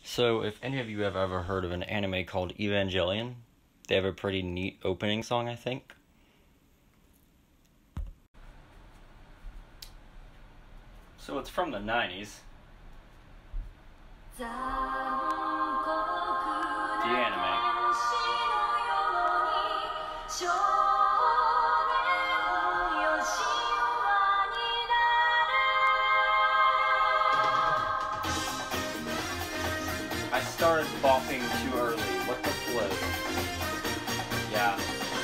So, if any of you have ever heard of an anime called Evangelion, they have a pretty neat opening song, I think. So it's from the 90s. The anime. I started bopping too early. What the flip? Yeah.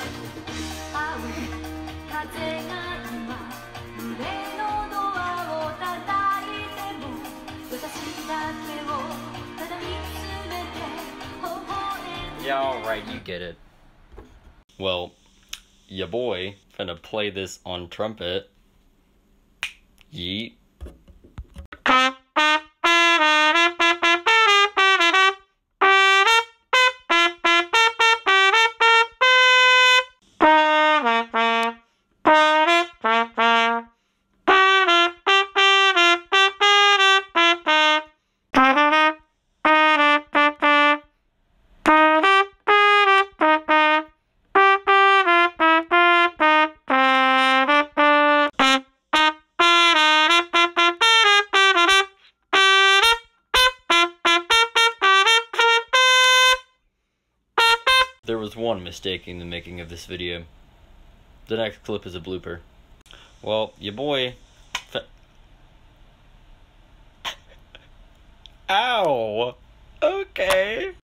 Yeah, alright, you get it. Well, ya boy finna play this on trumpet. Yeet. There was one mistake in the making of this video. The next clip is a blooper. Well, your boy... Ow! Okay.